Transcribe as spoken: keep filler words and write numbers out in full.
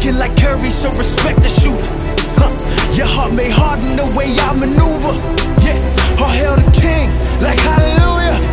dunking like Curry, so respect the shooter. Huh. Your heart may harden the way I maneuver. Yeah, or hail the king like hallelujah.